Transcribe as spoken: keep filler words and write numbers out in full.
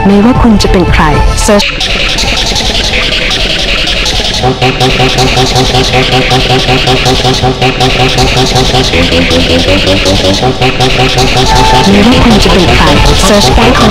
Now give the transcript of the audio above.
ไม่ว่าคุณจะเป็นใครเซิร์ชไม่ว่าคุณจะเป็นใครเซิร์ชได้ค่ะ